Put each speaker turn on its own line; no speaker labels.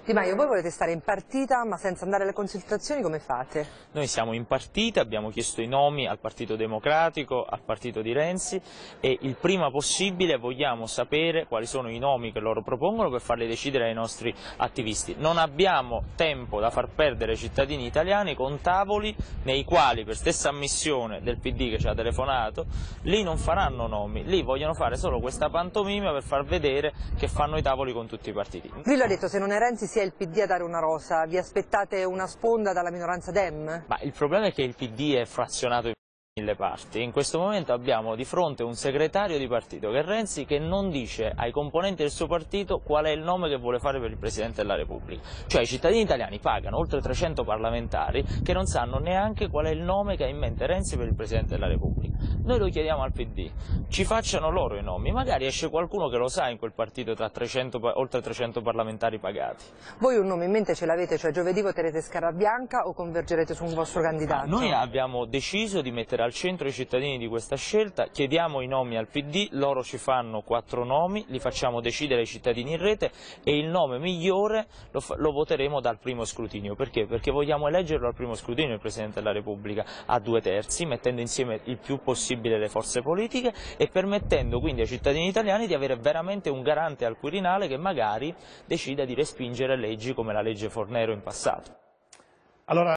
Di Maio, voi volete stare in partita ma senza andare alle consultazioni, come fate?
Noi siamo in partita, abbiamo chiesto i nomi al Partito Democratico, al partito di Renzi e il prima possibile vogliamo sapere quali sono i nomi che loro propongono per farli decidere ai nostri attivisti. Non abbiamo tempo da far perdere ai cittadini italiani con tavoli nei quali, per stessa ammissione del PD che ci ha telefonato, lì non faranno nomi, lì vogliono fare solo questa pantomima per far vedere che fanno i tavoli con tutti i partiti.
Grillo ha detto se non è Renzi sia il PD a dare una rosa, vi aspettate una sponda dalla minoranza Dem?
Ma il problema è che il PD è frazionato in mille parti. In questo momento abbiamo di fronte un segretario di partito, che è Renzi, che non dice ai componenti del suo partito qual è il nome che vuole fare per il Presidente della Repubblica. Cioè i cittadini italiani pagano oltre 300 parlamentari che non sanno neanche qual è il nome che ha in mente Renzi per il Presidente della Repubblica. Noi lo chiediamo al PD, ci facciano loro i nomi, magari esce qualcuno che lo sa in quel partito tra oltre 300 parlamentari pagati.
Voi un nome in mente ce l'avete, cioè giovedì voterete Scarabbianca o convergerete su un vostro candidato?
Noi abbiamo deciso di mettere al centro i cittadini di questa scelta, chiediamo i nomi al PD, loro ci fanno 4 nomi, li facciamo decidere ai cittadini in rete e il nome migliore lo voteremo dal primo scrutinio. Perché? Perché vogliamo eleggerlo al primo scrutinio il Presidente della Repubblica a 2/3, mettendo insieme il più possibile le forze politiche e permettendo quindi ai cittadini italiani di avere veramente un garante al Quirinale che magari decida di respingere leggi come la legge Fornero in passato.